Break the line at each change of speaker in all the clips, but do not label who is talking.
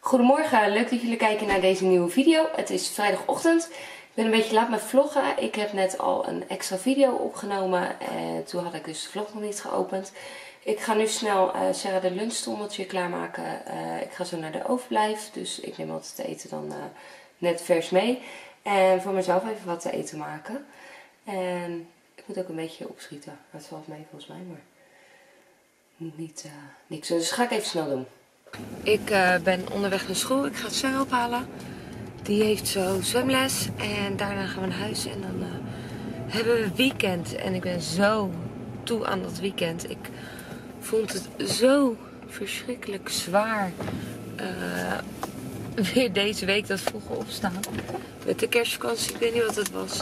Goedemorgen, leuk dat jullie kijken naar deze nieuwe video. Het is vrijdagochtend. Ik ben een beetje laat met vloggen. Ik heb net al een extra video opgenomen en toen had ik dus de vlog nog niet geopend. Ik ga nu snel Sarah de lunchtrommeltje klaarmaken. Ik ga zo naar de overblijf, dus ik neem altijd te eten dan net vers mee. En voor mezelf even wat te eten maken. En ik moet ook een beetje opschieten. Dat valt mee volgens mij, maar niet niks. Dus dat ga ik even snel doen. Ik ben onderweg naar school. Ik ga Sarah ophalen. Die heeft zo zwemles. En daarna gaan we naar huis. En dan hebben we weekend. En ik ben zo toe aan dat weekend. Ik vond het zo verschrikkelijk zwaar. Weer deze week dat vroeger opstaan. Met de kerstvakantie. Ik weet niet wat het was.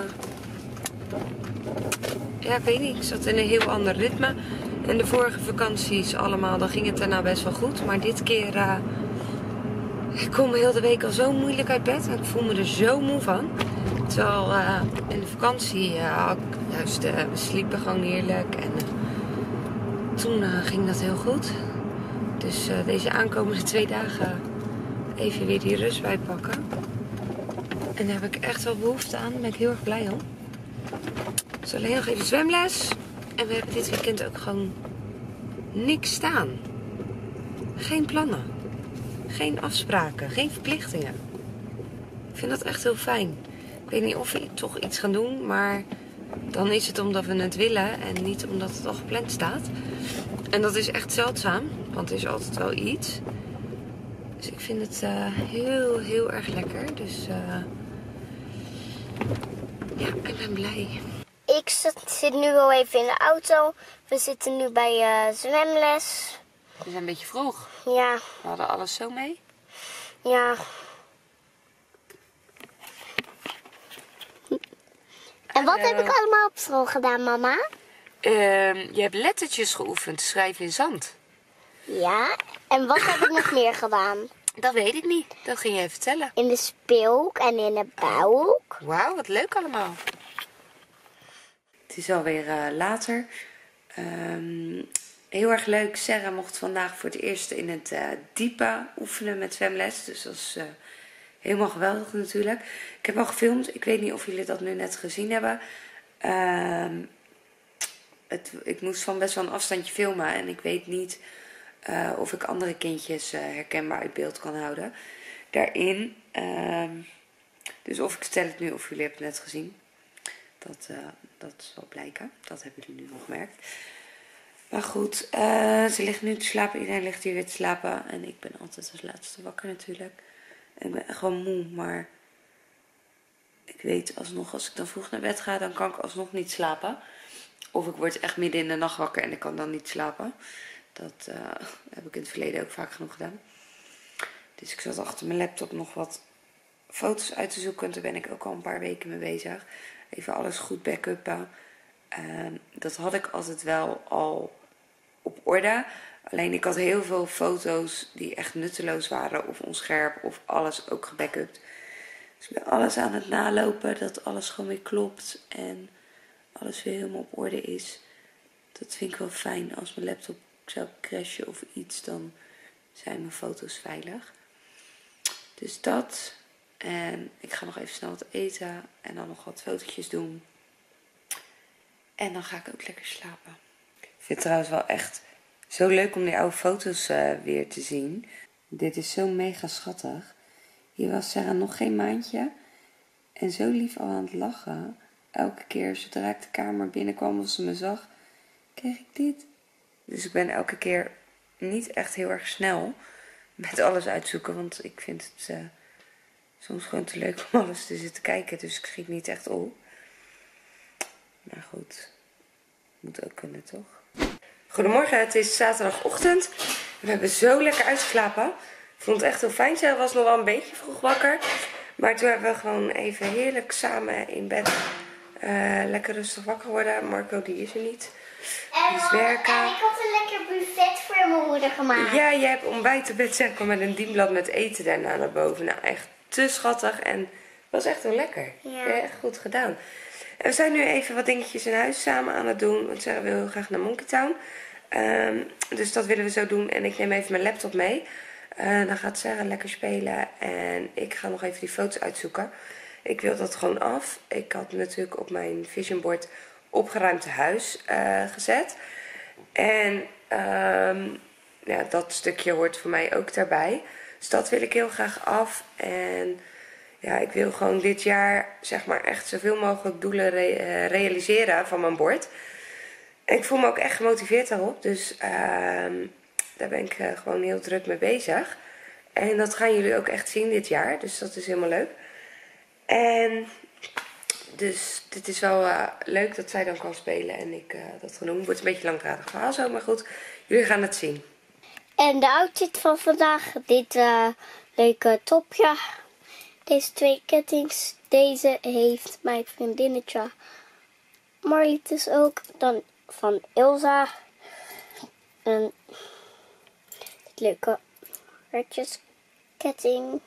Ik weet niet. Ik zat in een heel ander ritme. En de vorige vakanties allemaal, dan ging het daarna best wel goed. Maar dit keer, ik kom heel de week al zo moeilijk uit bed. En ik voel me er zo moe van. Terwijl in de vakantie, juist, we sliepen gewoon heerlijk. En toen ging dat heel goed. Dus deze aankomende 2 dagen even weer die rust bijpakken. En daar heb ik echt wel behoefte aan. Daar ben ik heel erg blij om. Dus alleen nog even zwemles. En we hebben dit weekend ook gewoon niks staan. Geen plannen. Geen afspraken. Geen verplichtingen. Ik vind dat echt heel fijn. Ik weet niet of we toch iets gaan doen. Maar dan is het omdat we het willen. En niet omdat het al gepland staat. En dat is echt zeldzaam. Want er is altijd wel iets. Dus ik vind het heel, heel erg lekker. Dus ja, ik ben blij.
Ik zit nu al even in de auto. We zitten nu bij zwemles.
We zijn een beetje vroeg.
Ja.
We hadden alles zo mee.
Ja. En wat heb ik allemaal op school gedaan, mama?
Je hebt lettertjes geoefend, schrijven in zand.
Ja. En wat heb ik nog meer gedaan?
Dat weet ik niet. Dat ging je even vertellen.
In de speelhoek en in de bouwhoek.
Wauw, wat leuk allemaal. Het is alweer later. Heel erg leuk. Sarah mocht vandaag voor het eerst in het diepe oefenen met zwemles. Dus dat is helemaal geweldig natuurlijk. Ik heb al gefilmd. Ik weet niet of jullie dat nu net gezien hebben. Ik moest van best wel een afstandje filmen. En ik weet niet of ik andere kindjes herkenbaar uit beeld kan houden. Daarin. Dus of ik stel het nu of jullie hebben het net gezien. Dat zal blijken. Dat hebben jullie nu nog gemerkt. Maar goed, ze ligt nu te slapen. Iedereen ligt hier weer te slapen. En ik ben altijd als laatste wakker natuurlijk. En ik ben echt gewoon moe. Maar ik weet alsnog, als ik dan vroeg naar bed ga, dan kan ik alsnog niet slapen. Of ik word echt midden in de nacht wakker en ik kan dan niet slapen. Dat heb ik in het verleden ook vaak genoeg gedaan. Dus ik zat achter mijn laptop nog wat foto's uit te zoeken. En daar ben ik ook al een paar weken mee bezig. Even alles goed backuppen. Dat had ik altijd wel al op orde. Alleen ik had heel veel foto's die echt nutteloos waren. Of onscherp. Of alles ook gebackupt. Dus ik ben alles aan het nalopen. Dat alles gewoon weer klopt. En alles weer helemaal op orde is. Dat vind ik wel fijn. Als mijn laptop zou crashen of iets. Dan zijn mijn foto's veilig. Dus dat. En ik ga nog even snel wat eten. En dan nog wat fotootjes doen. En dan ga ik ook lekker slapen. Ik vind het trouwens wel echt zo leuk om die oude foto's weer te zien. Dit is zo mega schattig. Hier was Sarah nog geen maandje. En zo lief al aan het lachen. Elke keer zodra ik de kamer binnenkwam of ze me zag, kreeg ik dit. Dus ik ben elke keer niet echt heel erg snel met alles uitzoeken. Want ik vind het soms gewoon te leuk om alles te zitten kijken. Dus ik schiet niet echt op. Maar goed, moet ook kunnen toch? Goedemorgen, het is zaterdagochtend. We hebben zo lekker uitgeslapen. Ik vond het echt heel fijn. Zij was nog wel een beetje vroeg wakker. Maar toen hebben we gewoon even heerlijk samen in bed lekker rustig wakker worden. Marco die is er niet. Die is werken.
En ik had een lekker buffet voor mijn moeder gemaakt.
Ja, jij hebt ontbijt op bed zeg maar met een dienblad met eten daarna naar boven. Nou, echt te schattig en het was echt heel lekker.
Ja.
Echt goed gedaan. En we zijn nu even wat dingetjes in huis samen aan het doen. Want Sarah wil heel graag naar Monkey Town. Dus dat willen we zo doen. En ik neem even mijn laptop mee. Dan gaat Sarah lekker spelen en ik ga nog even die foto's uitzoeken. Ik wil dat gewoon af. Ik had natuurlijk op mijn vision board opgeruimd huis gezet. En ja, dat stukje hoort voor mij ook daarbij. Dus dat wil ik heel graag af. En ja, ik wil gewoon dit jaar zeg maar echt zoveel mogelijk doelen realiseren van mijn bord. En ik voel me ook echt gemotiveerd daarop. Dus daar ben ik gewoon heel druk mee bezig. En dat gaan jullie ook echt zien dit jaar. Dus dat is helemaal leuk. En dus dit is wel leuk dat zij dan kan spelen en ik dat genoemd. Het wordt een beetje een langdradig verhaal zo, maar goed. Jullie gaan het zien.
En de outfit van vandaag. Dit leuke topje. Deze 2 kettings. Deze heeft mijn vriendinnetje Marlies ook. Dan van Ilsa. En dit leuke hartjesketting.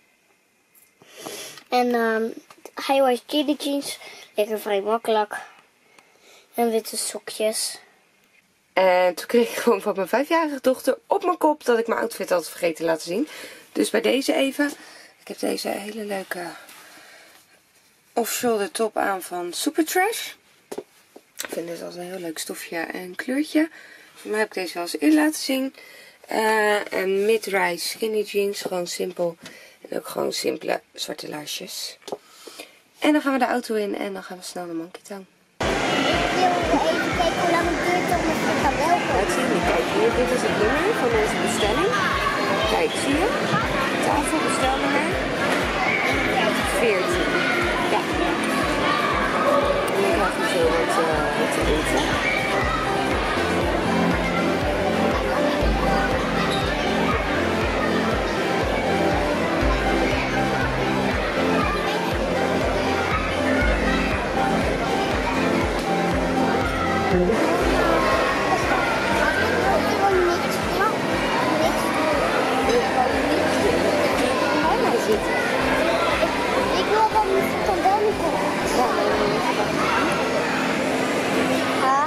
En hij was jeans jeans. Lekker vrij makkelijk. En witte sokjes.
En toen kreeg ik gewoon van mijn 5-jarige dochter op mijn kop dat ik mijn outfit had vergeten te laten zien. Dus bij deze even. Ik heb deze hele leuke off-shoulder top aan van Supertrash. Ik vind dit als een heel leuk stofje en kleurtje. Voor mij heb ik deze wel eens in laten zien. En mid-rise skinny jeans. Gewoon simpel. En ook gewoon simpele zwarte laarsjes. En dan gaan we de auto in en dan gaan we snel naar Monkey Town.
Ik wil even kijken hoe lang het duurt om het te gaan welken.
Laat zien, kijk hier, dit is het nummer van onze bestelling. Kijk, zie je? Tafelbestelnummer 14. Ja. En dan krijg je zo wat te eten.
Ik wil dat niet van binnen komen. Ja.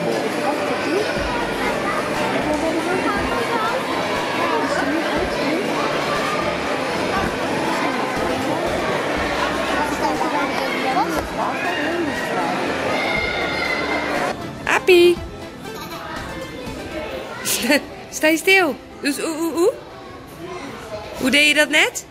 Appie! Sta je stil? Dus oeh. Hoe deed je dat net?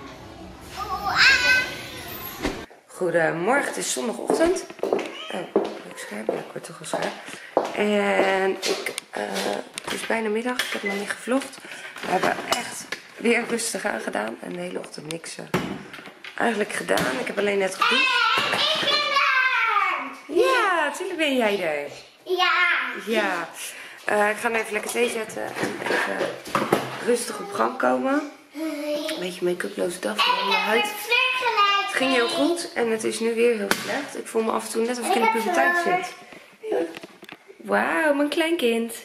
Goedemorgen, het is zondagochtend. Oh, leuk scherp. Ja, ik word toch wel scherp. En het is bijna middag. Ik heb nog niet gevlogd. We hebben echt weer rustig aangedaan. En de hele ochtend niks eigenlijk gedaan. Ik heb alleen net gedoucht.
Ik ben er!
Ja, natuurlijk ben jij er.
Ja.
Ja. Ik ga hem even lekker thee zetten. En even rustig op gang komen. Een beetje make-uploze dag van mijn huid. Het ging heel goed en het is nu weer heel slecht. Ik voel me af en toe net of ik in de puberteit zit. Wauw, mijn kleinkind.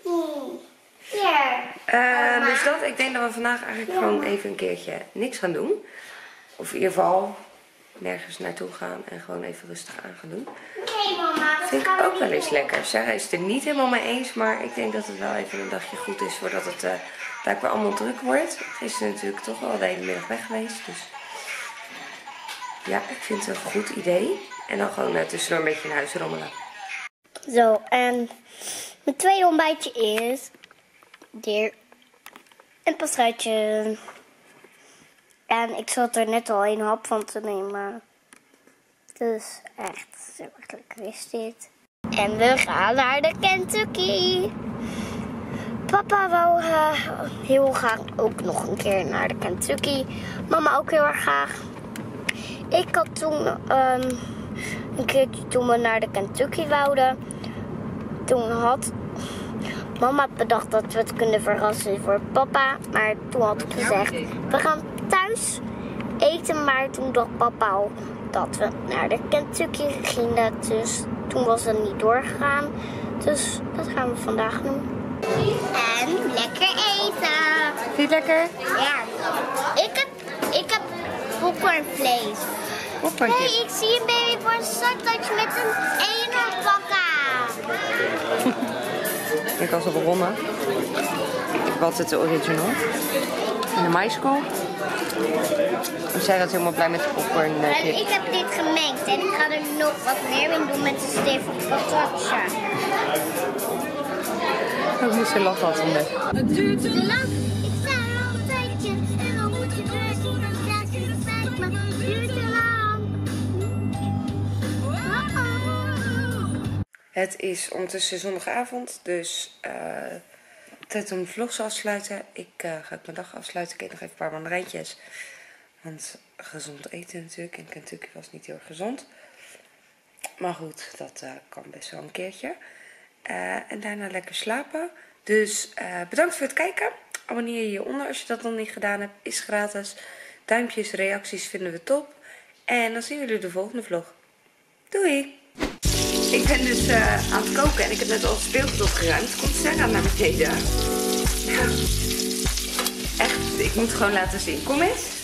Ja.
Dus dat, ik denk dat we vandaag eigenlijk gewoon even een keertje niks gaan doen. Of in ieder geval nergens naartoe gaan en gewoon even rustig aan gaan doen.
Nee, mama.
Vind ik ook wel eens lekker. Sarah is het er niet helemaal mee eens, maar ik denk dat het wel even een dagje goed is voordat het daar weer allemaal druk wordt. Gisteren natuurlijk toch wel de hele middag weg geweest, dus ja, ik vind het een goed idee. En dan gewoon tussendoor een beetje in huis rommelen.
Zo, en mijn tweede ontbijtje is dit. Een pastruitje. En ik zat er net al een hap van te nemen. Dus echt heel erg lekker is dit. En we gaan naar de Kentucky. Papa wou heel graag ook nog een keer naar de Kentucky. Mama ook heel erg graag. Ik had toen een keertje toen we naar de Kentucky wouden. Toen had mama bedacht dat we het kunnen verrassen voor papa. Maar toen had ik gezegd, we gaan thuis eten. Maar toen dacht papa al dat we naar de Kentucky gingen. Dus toen was het niet doorgegaan. Dus dat gaan we vandaag doen. En lekker eten.
Vind je het lekker?
Ja. Ik heb popcornvlees.
Popcornje.
Hey, ik zie een babyborn sartatje met een eenhoornpakka.
Ik was al begonnen. Wat is de original? en de maïskool. Zij was helemaal blij met de popcorn.
En ik heb dit gemengd en ik ga er nog wat meer in doen met de stevige patatja.
Ik moest er lachen altijd onder.
Het duurt te lang, ik sta er al een tijdje. En dan moet je dus zien dat jij het spijt, maar het duurt te lang.
Het is ondertussen zondagavond, dus tijd om de vlog te afsluiten. Ik ga ook mijn dag afsluiten. Ik eet nog even een paar mandarijntjes. Want gezond eten natuurlijk. En Kentucky was niet heel erg gezond. Maar goed, dat kan best wel een keertje. En daarna lekker slapen. Dus bedankt voor het kijken. Abonneer je hieronder als je dat nog niet gedaan hebt. Is gratis. Duimpjes, reacties vinden we top. En dan zien we jullie de volgende vlog. Doei! Ik ben dus aan het koken en ik heb net al het speelgoed opgeruimd. Komt Sarah naar beneden. Ja. Echt, ik moet gewoon laten zien. Kom eens.